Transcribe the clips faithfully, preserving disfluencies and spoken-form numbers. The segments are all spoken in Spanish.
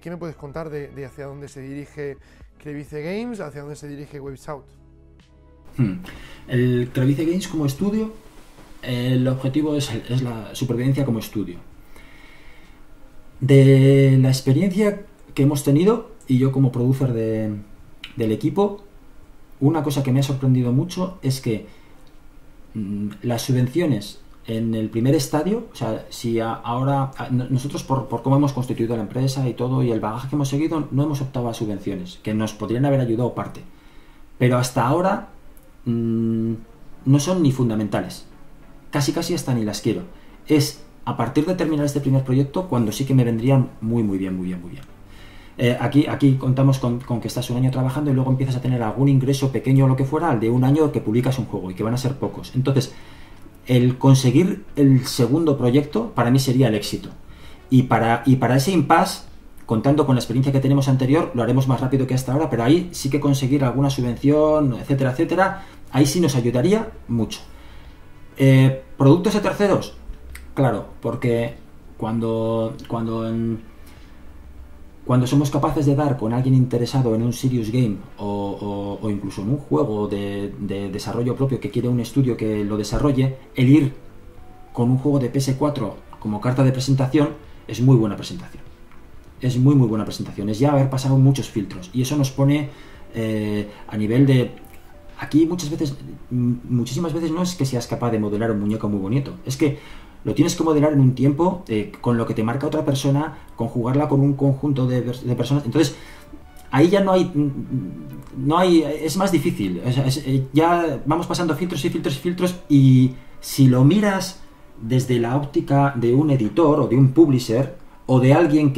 ¿qué me puedes contar de, de hacia dónde se dirige Crevice Games, hacia dónde se dirige Waves Out? Hmm. El Crevice Games como estudio, el objetivo es, es la supervivencia como estudio. De la experiencia que hemos tenido, y yo como producer de, del equipo, una cosa que me ha sorprendido mucho es que mmm, las subvenciones en el primer estadio, o sea, si a, ahora a, nosotros por, por cómo hemos constituido la empresa y todo y el bagaje que hemos seguido, no hemos optado a subvenciones, que nos podrían haber ayudado parte, pero hasta ahora mmm, no son ni fundamentales, casi casi hasta ni las quiero. Es a partir de terminar este primer proyecto cuando sí que me vendrían muy muy bien, muy bien, muy bien. Eh, aquí, aquí contamos con, con que estás un año trabajando y luego empiezas a tener algún ingreso pequeño o lo que fuera al de un año que publicas un juego y que van a ser pocos. Entonces, el conseguir el segundo proyecto para mí sería el éxito. Y para, y para ese impasse, contando con la experiencia que tenemos anterior, lo haremos más rápido que hasta ahora, pero ahí sí que conseguir alguna subvención, etcétera, etcétera, ahí sí nos ayudaría mucho. Eh, ¿Productos de terceros? Claro, porque cuando, cuando, en, cuando somos capaces de dar con alguien interesado en un serious game o, o, o incluso en un juego de, de desarrollo propio que quiere un estudio que lo desarrolle, el ir con un juego de P S cuatro como carta de presentación es muy buena presentación. Es muy muy buena presentación, es ya haber pasado muchos filtros y eso nos pone eh, a nivel de... Aquí muchas veces, muchísimas veces no es que seas capaz de modelar un muñeco muy bonito, es que lo tienes que modelar en un tiempo eh, con lo que te marca otra persona, conjugarla con un conjunto de, de personas. Entonces, ahí ya no hay, no hay, es más difícil. Es, es, ya vamos pasando filtros y filtros y filtros y si lo miras desde la óptica de un editor o de un publisher o de alguien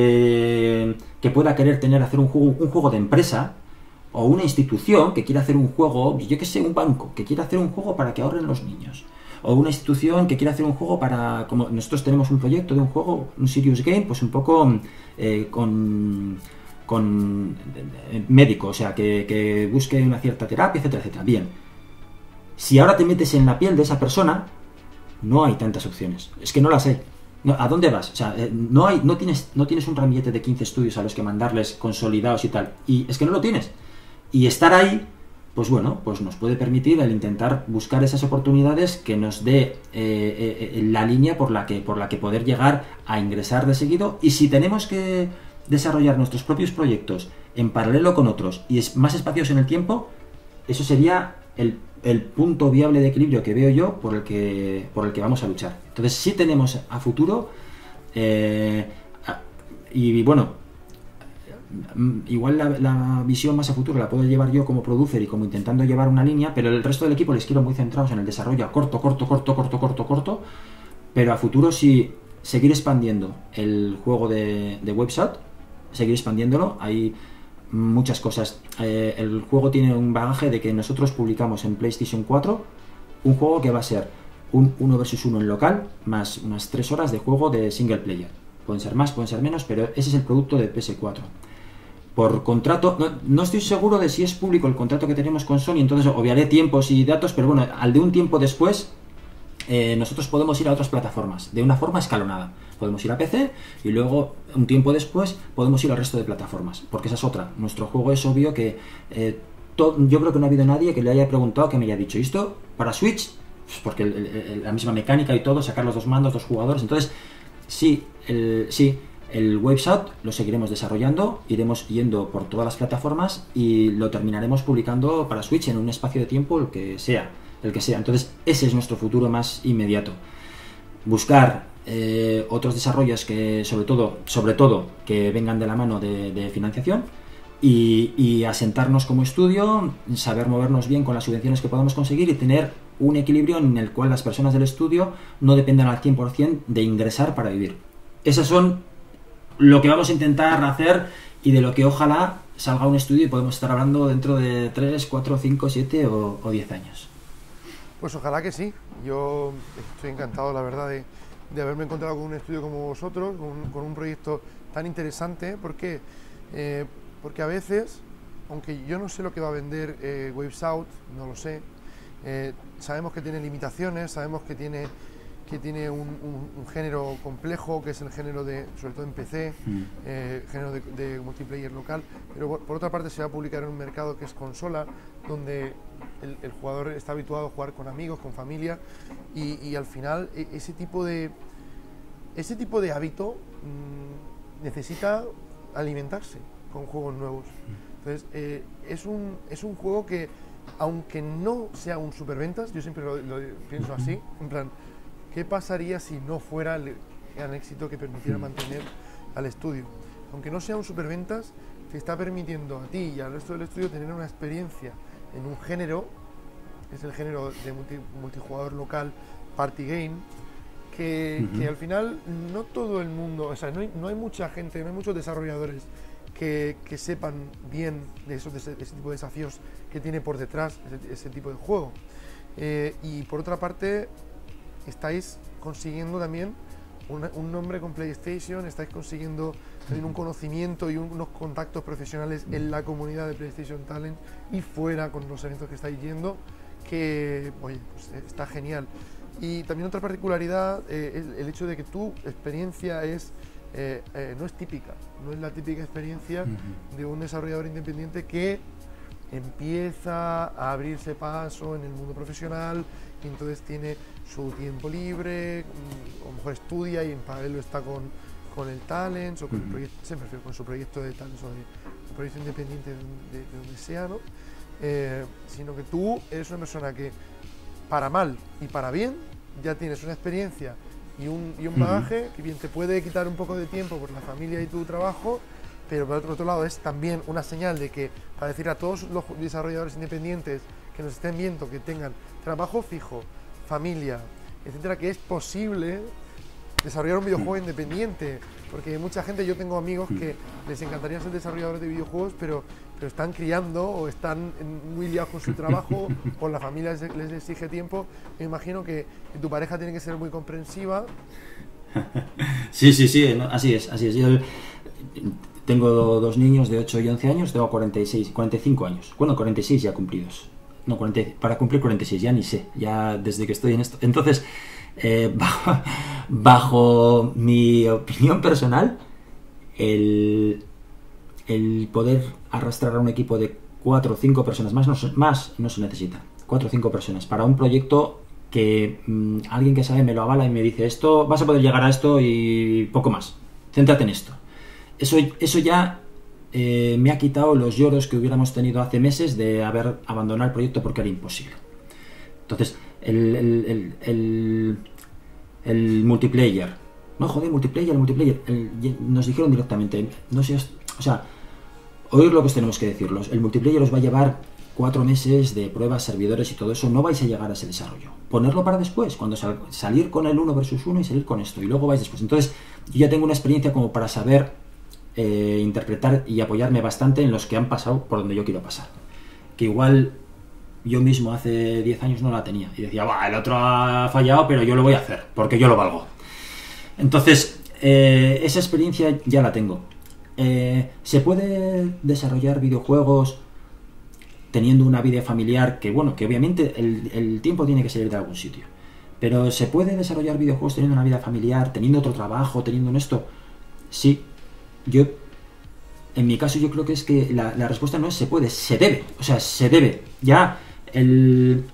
que, que pueda querer tener hacer un juego, un juego de empresa, o una institución que quiera hacer un juego, yo que sé, un banco que quiera hacer un juego para que ahorren los niños, o una institución que quiera hacer un juego para, como nosotros tenemos un proyecto de un juego, un serious game, pues un poco eh, con, con eh, médico, o sea, que, que busque una cierta terapia, etcétera, etcétera. Bien, si ahora te metes en la piel de esa persona, no hay tantas opciones, es que no las hay. No, ¿a dónde vas? O sea, no hay, no tienes, no tienes un ramillete de quince estudios a los que mandarles consolidados y tal, y es que no lo tienes. Y estar ahí, pues bueno, pues nos puede permitir el intentar buscar esas oportunidades que nos dé eh, eh, la línea por la que por la que poder llegar a ingresar de seguido. Y si tenemos que desarrollar nuestros propios proyectos en paralelo con otros y es más espacios en el tiempo, eso sería el, el punto viable de equilibrio que veo yo por el que por el que vamos a luchar. Entonces sí tenemos a futuro eh, y bueno, igual la, la visión más a futuro la puedo llevar yo como producer y como intentando llevar una línea, pero el resto del equipo les quiero muy centrados en el desarrollo a corto, corto, corto, corto, corto, corto, pero a futuro sí seguir expandiendo el juego de, de Waves Out, seguir expandiéndolo. Hay muchas cosas. Eh, el juego tiene un bagaje de que nosotros publicamos en PlayStation cuatro un juego que va a ser un uno versus uno en local, más unas tres horas de juego de single player. Pueden ser más, pueden ser menos, pero ese es el producto de P S cuatro. Por contrato, no, no estoy seguro de si es público el contrato que tenemos con Sony, entonces obviaré tiempos y datos, pero bueno, al de un tiempo después, eh, nosotros podemos ir a otras plataformas, de una forma escalonada. Podemos ir a P C y luego, un tiempo después, podemos ir al resto de plataformas, porque esa es otra. Nuestro juego es obvio que, eh, todo, yo creo que no ha habido nadie que le haya preguntado, que me haya dicho, ¿esto para Switch? Pues porque el, el, la misma mecánica y todo, sacar los dos mandos, dos jugadores, entonces, sí, el, sí. El Waves Out lo seguiremos desarrollando, iremos yendo por todas las plataformas y lo terminaremos publicando para Switch en un espacio de tiempo el que sea, el que sea. Entonces ese es nuestro futuro más inmediato. Buscar eh, otros desarrollos que sobre todo, sobre todo que vengan de la mano de, de financiación y, y asentarnos como estudio, saber movernos bien con las subvenciones que podamos conseguir y tener un equilibrio en el cual las personas del estudio no dependan al cien por ciento de ingresar para vivir. Esas son lo que vamos a intentar hacer y de lo que ojalá salga un estudio y podemos estar hablando dentro de tres, cuatro, cinco, siete o, o diez años. Pues ojalá que sí. Yo estoy encantado, la verdad, de, de haberme encontrado con un estudio como vosotros, con, con un proyecto tan interesante, porque, eh, porque a veces, aunque yo no sé lo que va a vender eh, Waves Out, no lo sé, eh, sabemos que tiene limitaciones, sabemos que tiene que tiene un, un, un género complejo, que es el género de, sobre todo en P C, mm. eh, género de, de multiplayer local, pero por, por otra parte se va a publicar en un mercado que es consola, donde el, el jugador está habituado a jugar con amigos, con familia, y, y al final ese tipo de, ese tipo de hábito mmm, necesita alimentarse con juegos nuevos. Entonces, eh, es, un, es un juego que, aunque no sea un superventas, yo siempre lo, lo pienso así, en plan, ¿qué pasaría si no fuera el gran éxito que permitiera mantener al estudio? Aunque no sea un superventas, te está permitiendo a ti y al resto del estudio tener una experiencia en un género, que es el género de multi, multijugador local, party game, que, uh-huh. que al final no todo el mundo, o sea, no hay, no hay mucha gente, no hay muchos desarrolladores que, que sepan bien de, esos, de, ese, de ese tipo de desafíos que tiene por detrás ese, ese tipo de juego. Eh, y por otra parte, estáis consiguiendo también una, un nombre con PlayStation, estáis consiguiendo también un conocimiento y un, unos contactos profesionales en la comunidad de PlayStation Talent y fuera con los eventos que estáis yendo, que, oye, pues está genial. Y también otra particularidad, eh, el, el hecho de que tu experiencia es, eh, eh, no es típica, no es la típica experiencia uh-huh. de un desarrollador independiente que empieza a abrirse paso en el mundo profesional y entonces tiene su tiempo libre, o a lo mejor estudia y en paralelo está con, con el Talents o con, uh-huh. el proyecto, se me refiero, con su proyecto de Talents o de, de proyecto independiente de, de, de donde sea, ¿no? Eh, sino que tú eres una persona que, para mal y para bien, ya tienes una experiencia y un, y un bagaje uh-huh. que bien te puede quitar un poco de tiempo por la familia y tu trabajo, pero por otro lado es también una señal de que, para decir a todos los desarrolladores independientes que nos estén viendo, que tengan trabajo fijo, familia, etcétera, que es posible desarrollar un videojuego independiente, porque mucha gente, yo tengo amigos que les encantaría ser desarrolladores de videojuegos, pero, pero están criando o están muy liados con su trabajo, con la familia les, les exige tiempo. Me imagino que, que tu pareja tiene que ser muy comprensiva. Sí, sí, sí, así es, así es. Yo tengo dos niños de ocho y once años, tengo cuarenta y seis, cuarenta y cinco años, bueno, cuarenta y seis ya cumplidos. No, cuarenta, para cumplir cuarenta y seis, ya ni sé, ya desde que estoy en esto. Entonces, eh, bajo, bajo mi opinión personal, el, el poder arrastrar a un equipo de cuatro o cinco personas, más no, más no se necesita, cuatro o cinco personas, para un proyecto que mmm, alguien que sabe me lo avala y me dice, esto, vas a poder llegar a esto y poco más, céntrate en esto. Eso, eso ya... Eh, me ha quitado los lloros que hubiéramos tenido hace meses de haber abandonado el proyecto porque era imposible. Entonces, el, el, el, el, el multiplayer, no joder, multiplayer, el multiplayer, el, nos dijeron directamente, no sé, o sea, oír lo que os tenemos que decirlos, el multiplayer os va a llevar cuatro meses de pruebas, servidores y todo eso, no vais a llegar a ese desarrollo. Ponerlo para después, cuando sal, salir con el uno versus uno y salir con esto, y luego vais después. Entonces, yo ya tengo una experiencia como para saber Eh, interpretar y apoyarme bastante en los que han pasado por donde yo quiero pasar, que igual yo mismo hace diez años no la tenía y decía, va, el otro ha fallado pero yo lo voy a hacer porque yo lo valgo. Entonces eh, esa experiencia ya la tengo. Eh, se puede desarrollar videojuegos teniendo una vida familiar que, bueno, que obviamente el, el tiempo tiene que salir de algún sitio, pero se puede desarrollar videojuegos teniendo una vida familiar, teniendo otro trabajo, teniendo un esto. Sí. Yo, en mi caso, yo creo que es que la, la respuesta no es se puede, se debe. O sea, se debe. Ya, el...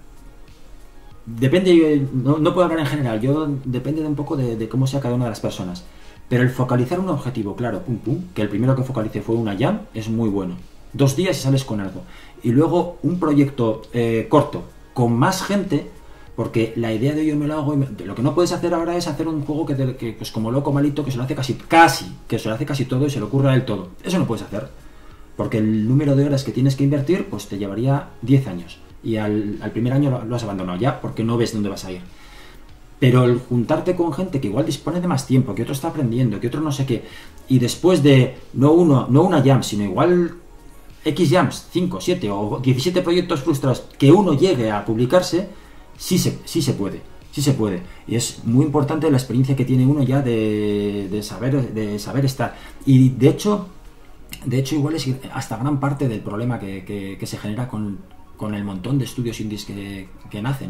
Depende, no, no puedo hablar en general, yo depende de un poco de, de cómo sea cada una de las personas. Pero el focalizar un objetivo, claro, pum pum, que el primero que focalicé fue una jam, es muy bueno. Dos días y sales con algo. Y luego un proyecto eh, corto, con más gente... Porque la idea de yo me lo hago y me, lo que no puedes hacer ahora es hacer un juego que, te, que pues como loco malito que se lo hace casi, casi, que se lo hace casi todo y se le ocurra a él todo. Eso no puedes hacer. Porque el número de horas que tienes que invertir pues te llevaría diez años. Y al, al primer año lo, lo has abandonado ya porque no ves dónde vas a ir. Pero el juntarte con gente que igual dispone de más tiempo, que otro está aprendiendo, que otro no sé qué, y después de no uno, no una jam, sino igual X jams, cinco, siete o diecisiete proyectos frustrados, que uno llegue a publicarse. Sí se, sí se puede, sí se puede. Y es muy importante la experiencia que tiene uno ya de, de, saber, de saber estar. Y de hecho, de hecho igual es hasta gran parte del problema que, que, que se genera con, con el montón de estudios indies que, que nacen.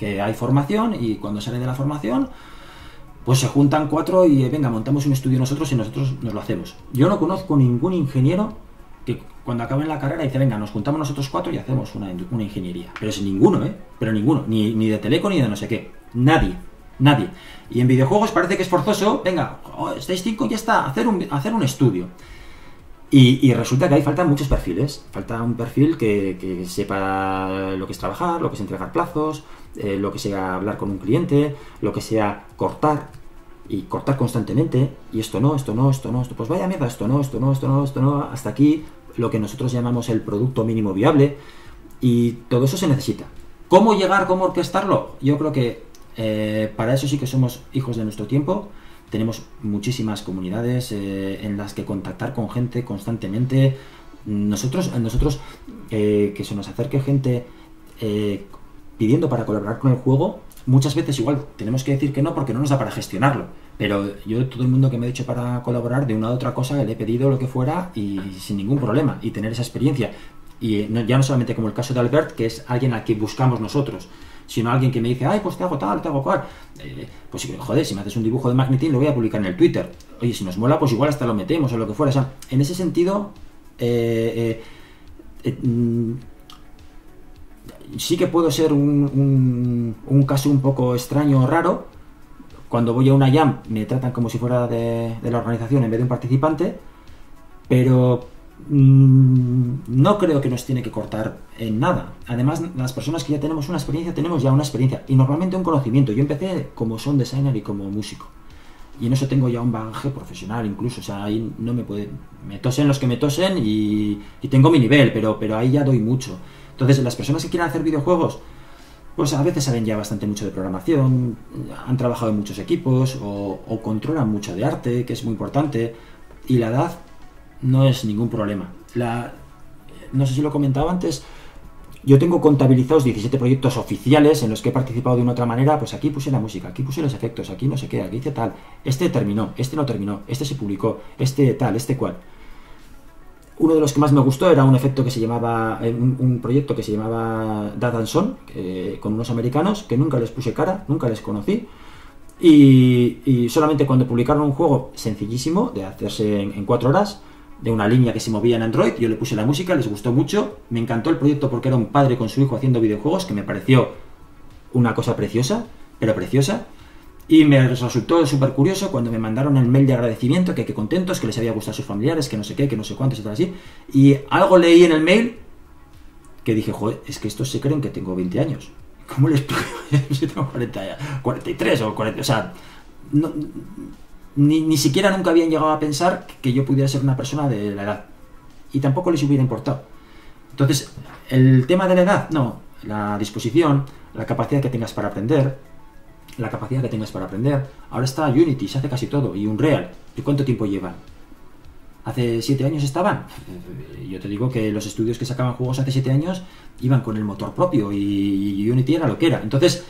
que hay formación y cuando salen de la formación pues se juntan cuatro y venga, montamos un estudio nosotros y nosotros nos lo hacemos. Yo no conozco ningún ingeniero que cuando acaben la carrera dice, venga, nos juntamos nosotros cuatro y hacemos una, una ingeniería. Pero es ninguno, ¿eh? Pero ninguno, ni, ni de Teleco ni de no sé qué. Nadie, nadie. Y en videojuegos parece que es forzoso, venga, oh, estáis cinco y ya está, hacer un, hacer un estudio. Y, y resulta que ahí faltan muchos perfiles. Falta un perfil que, que sepa lo que es trabajar, lo que es entregar plazos, eh, lo que sea hablar con un cliente, lo que sea cortar, y cortar constantemente, y esto no, esto no, esto no, esto pues vaya mierda, esto no, esto no, esto no, esto no, hasta aquí lo que nosotros llamamos el producto mínimo viable, y todo eso se necesita. ¿Cómo llegar, cómo orquestarlo? Yo creo que eh, para eso sí que somos hijos de nuestro tiempo. Tenemos muchísimas comunidades eh, en las que contactar con gente constantemente. Nosotros, nosotros eh, que se nos acerque gente eh, pidiendo para colaborar con el juego, muchas veces igual tenemos que decir que no porque no nos da para gestionarlo. Pero yo, todo el mundo que me ha dicho para colaborar de una u otra cosa, le he pedido lo que fuera y sin ningún problema, y tener esa experiencia. Y no, ya no solamente como el caso de Albert, que es alguien al que buscamos nosotros, sino alguien que me dice, ay, pues te hago tal, te hago cual. Eh, pues joder, si me haces un dibujo de Magnetin lo voy a publicar en el Twitter. Oye, si nos mola, pues igual hasta lo metemos o lo que fuera. O sea, en ese sentido, eh, eh, eh, mm, sí que puedo ser un, un, un caso un poco extraño o raro. Cuando voy a una jam me tratan como si fuera de, de la organización en vez de un participante, pero no creo que nos tiene que cortar en nada. Además, las personas que ya tenemos una experiencia, tenemos ya una experiencia y normalmente un conocimiento. Yo empecé como sound designer y como músico, y en eso tengo ya un bagaje profesional incluso. O sea, ahí no me puede, me tosen los que me tosen y, y tengo mi nivel, pero, pero ahí ya doy mucho. Entonces, las personas que quieran hacer videojuegos, pues a veces saben ya bastante mucho de programación, han trabajado en muchos equipos o, o controlan mucho de arte, que es muy importante, y la edad no es ningún problema. La, no sé si lo comentaba antes, yo tengo contabilizados diecisiete proyectos oficiales en los que he participado de una otra manera. Pues aquí puse la música, aquí puse los efectos, aquí no sé qué, aquí hice tal, este terminó, este no terminó, este se publicó, este tal, este cual. Uno de los que más me gustó era un efecto que se llamaba, un, un proyecto que se llamaba Dad and Son, eh, con unos americanos que nunca les puse cara, nunca les conocí. Y, y solamente cuando publicaron un juego sencillísimo, de hacerse en, en cuatro horas, de una línea que se movía en Android, yo le puse la música, les gustó mucho, me encantó el proyecto porque era un padre con su hijo haciendo videojuegos, que me pareció una cosa preciosa, pero preciosa, y me resultó súper curioso cuando me mandaron el mail de agradecimiento, que, que contentos, que les había gustado a sus familiares, que no sé qué, que no sé cuántos y tal así, y algo leí en el mail que dije, joder, es que estos se creen que tengo veinte años, ¿cómo les explico? Si tengo cuarenta, cuarenta y tres o cuarenta, o sea, no... Ni, ni siquiera nunca habían llegado a pensar que yo pudiera ser una persona de la edad. Y tampoco les hubiera importado. Entonces, el tema de la edad, no. La disposición, la capacidad que tengas para aprender, la capacidad que tengas para aprender. Ahora está Unity, se hace casi todo. Y Unreal, ¿y cuánto tiempo llevan? ¿Hace siete años estaban? Yo te digo que los estudios que sacaban juegos hace siete años iban con el motor propio y, y Unity era lo que era. Entonces,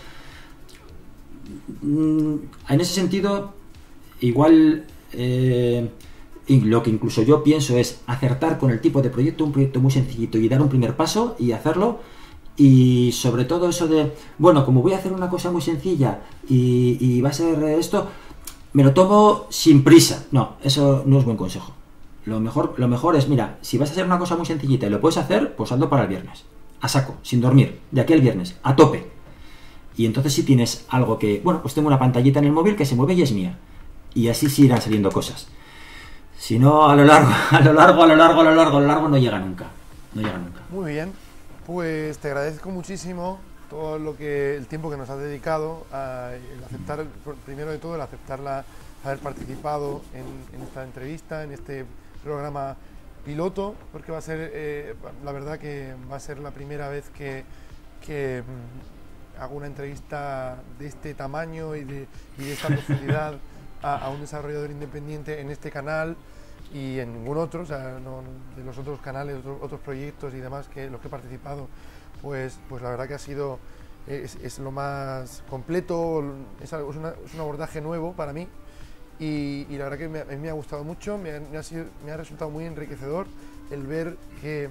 en ese sentido, igual eh, lo que incluso yo pienso es acertar con el tipo de proyecto, un proyecto muy sencillito y dar un primer paso y hacerlo. Y sobre todo eso de, bueno, como voy a hacer una cosa muy sencilla y, y va a ser esto, me lo tomo sin prisa. No, eso no es buen consejo. Lo mejor, lo mejor es, mira, si vas a hacer una cosa muy sencillita y lo puedes hacer, pues hazlo para el viernes, a saco, sin dormir, de aquí al viernes, a tope. Y entonces si tienes algo que, bueno, pues tengo una pantallita en el móvil que se mueve y es mía. Y así sí irán saliendo cosas. Si no, a lo largo, a lo largo, a lo largo, a lo largo, a lo largo, no llega nunca. No llega nunca. Muy bien. Pues te agradezco muchísimo todo lo que, el tiempo que nos has dedicado a el aceptar, primero de todo, el aceptar la, haber participado en, en esta entrevista, en este programa piloto, porque va a ser, eh, la verdad que va a ser la primera vez que, que mm, hago una entrevista de este tamaño y de, y de esta profundidad a, a un desarrollador independiente en este canal y en ningún otro. O sea, no, de los otros canales, otros, otros proyectos y demás que los que he participado, pues, pues la verdad que ha sido, es, es lo más completo, es, algo, es, una, es un abordaje nuevo para mí y, y la verdad que me, me ha gustado mucho, me ha, me, ha sido, me ha resultado muy enriquecedor el ver que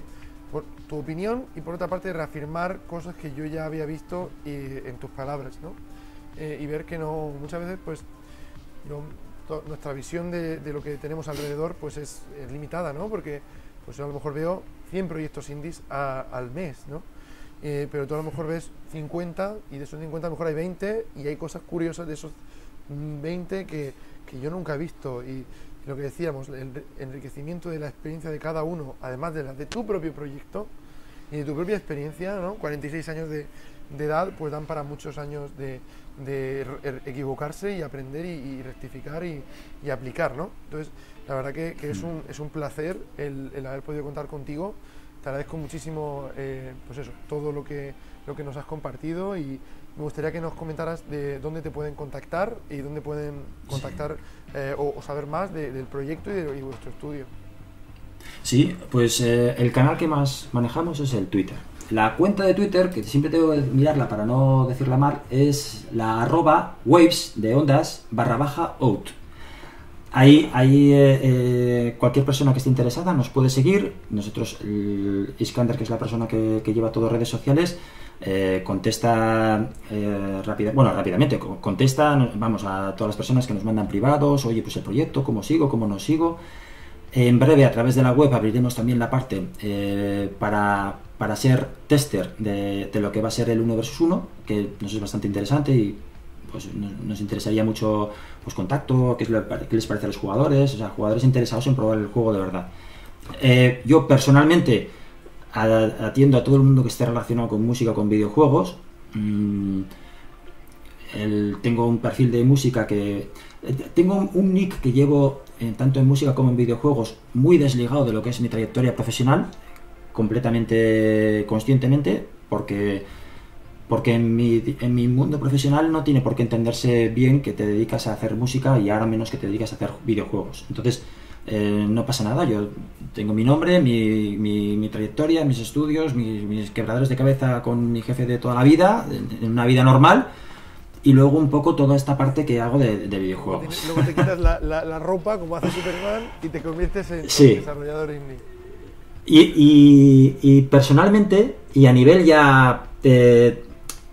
por tu opinión y por otra parte reafirmar cosas que yo ya había visto eh, en tus palabras, ¿no? Eh, y ver que no, muchas veces pues yo, to, nuestra visión de, de lo que tenemos alrededor pues es, es limitada, ¿no? Porque pues yo a lo mejor veo cien proyectos indies a, al mes, ¿no? Eh, pero tú a lo mejor ves cincuenta y de esos cincuenta a lo mejor hay veinte y hay cosas curiosas de esos veinte que, que yo nunca he visto y lo que decíamos, el enriquecimiento de la experiencia de cada uno, además de la de tu propio proyecto y de tu propia experiencia, ¿no? cuarenta y seis años de, de edad, pues dan para muchos años de, de equivocarse y aprender y, y rectificar y, y aplicar, ¿no? Entonces, la verdad que, que es, un, es un placer el, el haber podido contar contigo. Te agradezco muchísimo, eh, pues eso, todo lo que, lo que nos has compartido y me gustaría que nos comentaras de dónde te pueden contactar y dónde pueden contactar sí. eh, o, o saber más de, del proyecto y de y vuestro estudio. Sí, pues eh, el canal que más manejamos es el Twitter. La cuenta de Twitter, que siempre tengo que mirarla para no decirla mal, es la arroba waves de ondas barra baja out. Ahí, ahí eh, eh, cualquier persona que esté interesada nos puede seguir. Nosotros, el Iskander, que es la persona que, que lleva todas redes sociales, eh, contesta eh, rápida, bueno, rápidamente, contesta, vamos, a todas las personas que nos mandan privados, oye, pues el proyecto, cómo sigo, cómo no sigo. En breve, a través de la web, abriremos también la parte eh, para, para ser tester de, de lo que va a ser el uno versus uno, que nos es bastante interesante y pues nos, nos interesaría mucho pues contacto, qué, es lo, qué les parece a los jugadores, o sea, jugadores interesados en probar el juego de verdad. Eh, yo personalmente atiendo a todo el mundo que esté relacionado con música o con videojuegos. Mm, el, tengo un perfil de música que... Tengo un, un nick que llevo eh, tanto en música como en videojuegos muy desligado de lo que es mi trayectoria profesional, completamente conscientemente, porque... porque en mi, en mi mundo profesional no tiene por qué entenderse bien que te dedicas a hacer música y ahora menos que te dedicas a hacer videojuegos. Entonces, eh, no pasa nada, yo tengo mi nombre, mi, mi, mi trayectoria, mis estudios, mis, mis quebradores de cabeza con mi jefe de toda la vida, en una vida normal, y luego un poco toda esta parte que hago de, de videojuegos. Luego te, luego te quitas la, la, la ropa, como hace Superman, y te conviertes en, sí. en desarrollador indie. Y, y, y personalmente, y a nivel ya... de,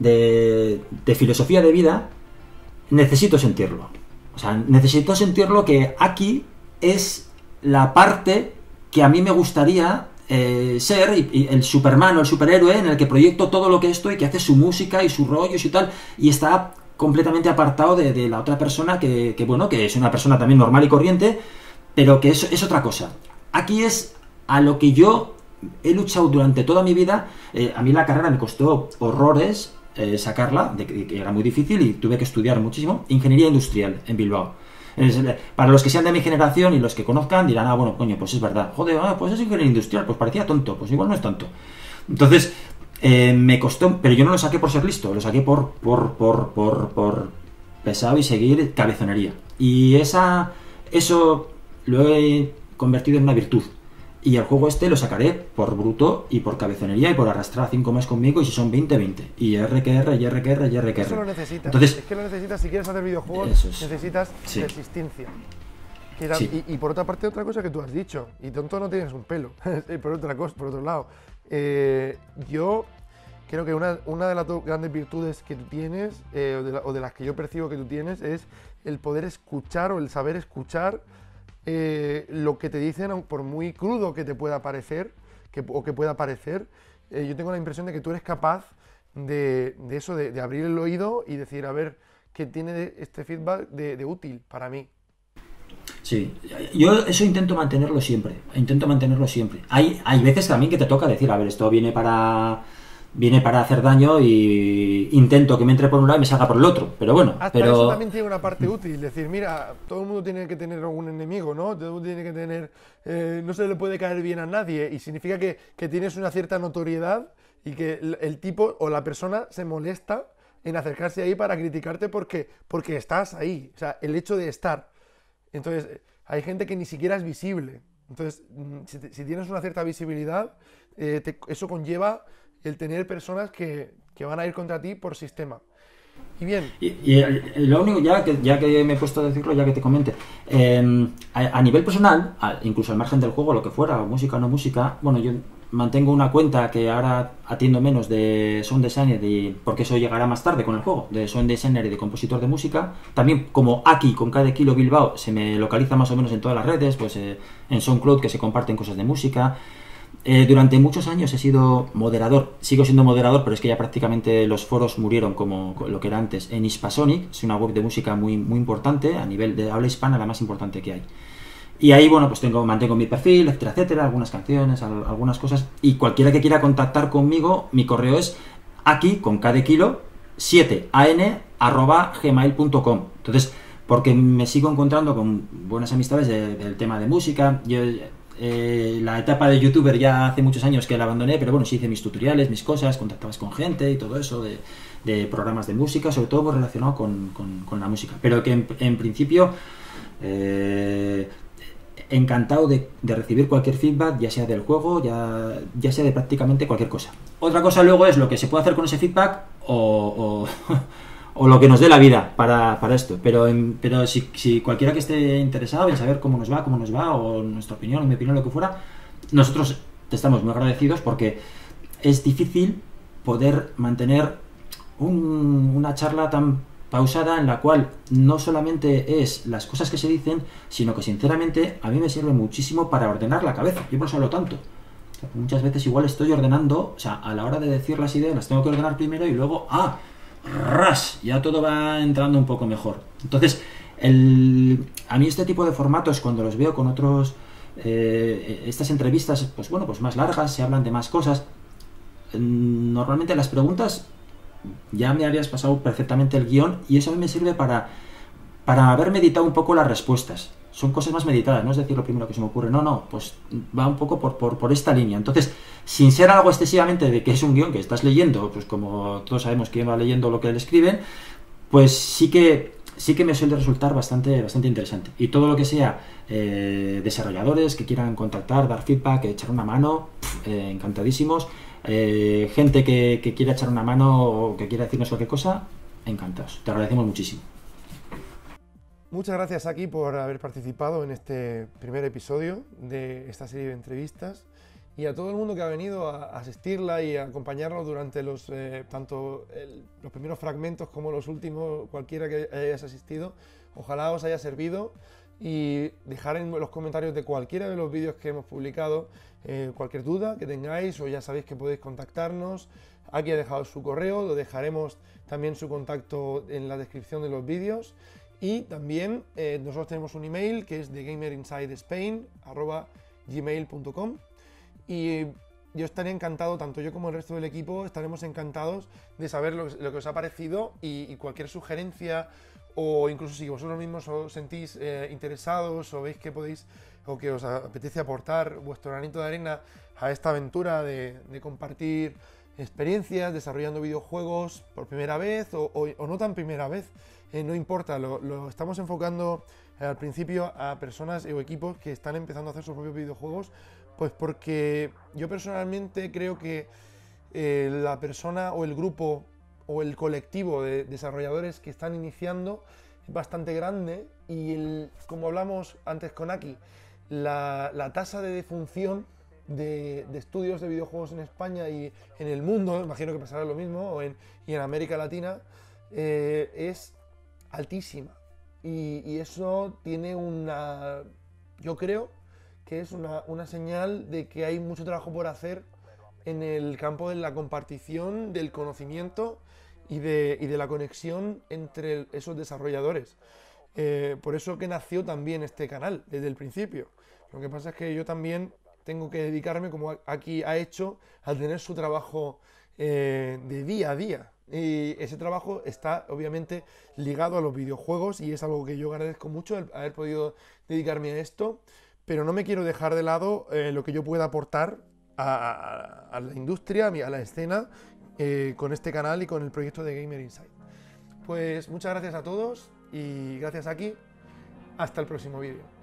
De, de filosofía de vida, necesito sentirlo. O sea, necesito sentirlo que aquí es la parte que a mí me gustaría eh, ser, y, y el Superman o el superhéroe en el que proyecto todo lo que estoy, que hace su música y su rollo y su tal, y está completamente apartado de, de la otra persona que, que, bueno, que es una persona también normal y corriente, pero que es, es otra cosa. Aquí es a lo que yo he luchado durante toda mi vida. Eh, a mí la carrera me costó horrores Eh, sacarla, de que, que era muy difícil y tuve que estudiar muchísimo, ingeniería industrial en Bilbao. Es, para los que sean de mi generación y los que conozcan dirán, ah, bueno, coño, pues es verdad, joder, ah, pues es ingeniería industrial, pues parecía tonto, pues igual no es tanto. Entonces, eh, me costó, pero yo no lo saqué por ser listo, lo saqué por, por, por, por, por pesado y seguir cabezonería. Y esa, eso lo he convertido en una virtud. Y el juego este lo sacaré por bruto y por cabezonería y por arrastrar a cinco más conmigo, y si son veinte, veinte. Y R que R, y R que R, y R que R. Eso lo necesitas. Entonces, es que lo necesitas si quieres hacer videojuegos, es, necesitas sí. resistencia. Era, sí. y, y por otra parte, otra cosa que tú has dicho, y tonto no tienes un pelo, por otra cosa, por otro lado. Eh, yo creo que una, una de las dos grandes virtudes que tú tienes, eh, o, de la, o de las que yo percibo que tú tienes, es el poder escuchar o el saber escuchar Eh, lo que te dicen, por muy crudo que te pueda parecer que, o que pueda parecer, eh, yo tengo la impresión de que tú eres capaz de, de eso, de, de abrir el oído y decir, a ver, ¿qué tiene este feedback de, de útil para mí? Sí, yo eso intento mantenerlo siempre, intento mantenerlo siempre. Hay, hay veces también que te toca decir, a ver, esto viene para... viene para hacer daño y intento que me entre por un lado y me salga por el otro, pero bueno. Hasta pero... eso también tiene una parte útil, es decir, mira, todo el mundo tiene que tener algún enemigo, ¿no? Todo el mundo tiene que tener, eh, no se le puede caer bien a nadie, y significa que, que tienes una cierta notoriedad y que el, el tipo o la persona se molesta en acercarse ahí para criticarte porque, porque estás ahí, o sea, el hecho de estar. Entonces, hay gente que ni siquiera es visible, entonces, si, si tienes una cierta visibilidad, eh, te, eso conlleva el tener personas que, que van a ir contra ti por sistema. Y bien. Y, y lo único, ya que, ya que me he puesto a decirlo, ya que te comente, eh, a, a nivel personal, a, incluso al margen del juego, lo que fuera, música o no música, bueno, yo mantengo una cuenta que ahora atiendo menos de sound designer, y, porque eso llegará más tarde con el juego, de sound designer y de compositor de música. También como Aki con K de Kilo Bilbao se me localiza más o menos en todas las redes, pues eh, en SoundCloud, que se comparten cosas de música. Eh, durante muchos años he sido moderador, sigo siendo moderador, pero es que ya prácticamente los foros murieron como lo que era antes. En Hispasonic, es una web de música muy, muy importante, a nivel de habla hispana, la más importante que hay. Y ahí, bueno, pues tengo, mantengo mi perfil, etcétera, etcétera, algunas canciones, al, algunas cosas. Y cualquiera que quiera contactar conmigo, mi correo es aquí, con K de kilo, siete a n arroba gmail punto com. Entonces, porque me sigo encontrando con buenas amistades de, del tema de música. Yo, eh, la etapa de youtuber ya hace muchos años que la abandoné, pero bueno, sí hice mis tutoriales, mis cosas, contactabas con gente y todo eso de, de programas de música, sobre todo relacionado con, con, con la música. Pero que en, en principio... Eh, encantado de, de recibir cualquier feedback, ya sea del juego, ya, ya sea de prácticamente cualquier cosa. Otra cosa luego es lo que se puede hacer con ese feedback o, o, o lo que nos dé la vida para, para esto. Pero, pero si, si cualquiera que esté interesado en saber cómo nos va, cómo nos va, o nuestra opinión, mi opinión, lo que fuera, nosotros estamos muy agradecidos, porque es difícil poder mantener un, una charla tan pausada en la cual no solamente es las cosas que se dicen, sino que sinceramente a mí me sirve muchísimo para ordenar la cabeza. Yo por eso hablo tanto. O sea, muchas veces igual estoy ordenando, o sea, a la hora de decir las ideas las tengo que ordenar primero y luego, ah, ras, ya todo va entrando un poco mejor. Entonces, el, a mí este tipo de formatos, cuando los veo con otros, eh, estas entrevistas, pues bueno, pues más largas, se hablan de más cosas, normalmente las preguntas ya me habías pasado perfectamente el guión, y eso a mí me sirve para, para haber meditado un poco las respuestas. Son cosas más meditadas, no es decir lo primero que se me ocurre, no, no, pues va un poco por, por, por esta línea. Entonces, sin ser algo excesivamente de que es un guión que estás leyendo, pues como todos sabemos que va leyendo lo que él escribe, pues sí que, sí que me suele resultar bastante, bastante interesante. Y todo lo que sea eh, desarrolladores que quieran contactar, dar feedback, echar una mano, eh, encantadísimos. Eh, gente que, que quiera echar una mano o que quiera decirnos cualquier cosa, encantados. Te agradecemos muchísimo. Muchas gracias, Aki, por haber participado en este primer episodio de esta serie de entrevistas, y a todo el mundo que ha venido a asistirla y a acompañarnos durante los eh, tanto el, los primeros fragmentos como los últimos, cualquiera que hayas asistido. Ojalá os haya servido, y dejar en los comentarios de cualquiera de los vídeos que hemos publicado eh, cualquier duda que tengáis, o ya sabéis que podéis contactarnos. Aquí ha dejado su correo, lo dejaremos también su contacto en la descripción de los vídeos, y también eh, nosotros tenemos un email que es de gamerinsidespain arroba gmail punto com, y yo estaré encantado, tanto yo como el resto del equipo estaremos encantados de saber lo, lo que os ha parecido, y, y cualquier sugerencia, o incluso si vosotros mismos os sentís eh, interesados, o veis que podéis, o que os apetece aportar vuestro granito de arena a esta aventura de, de compartir experiencias desarrollando videojuegos por primera vez, o, o, o no tan primera vez, eh, no importa, lo, lo estamos enfocando eh, al principio a personas o equipos que están empezando a hacer sus propios videojuegos, pues porque yo personalmente creo que eh, la persona o el grupo o el colectivo de desarrolladores que están iniciando es bastante grande, y el, como hablamos antes con Aki, la, la tasa de defunción de, de estudios de videojuegos en España y en el mundo, imagino que pasará lo mismo, o en, y en América Latina, eh, es altísima, y, y eso tiene una, yo creo que es una, una señal de que hay mucho trabajo por hacer en el campo de la compartición del conocimiento y de, y de la conexión entre esos desarrolladores. Eh, por eso que nació también este canal desde el principio. Lo que pasa es que yo también tengo que dedicarme, como Aki ha hecho, a tener su trabajo eh, de día a día. Y ese trabajo está obviamente ligado a los videojuegos, y es algo que yo agradezco mucho, el haber podido dedicarme a esto, pero no me quiero dejar de lado eh, lo que yo pueda aportar a, a, a la industria, a la escena, eh, con este canal y con el proyecto de Gamer Inside. Pues muchas gracias a todos, y gracias, Aki. Hasta el próximo vídeo.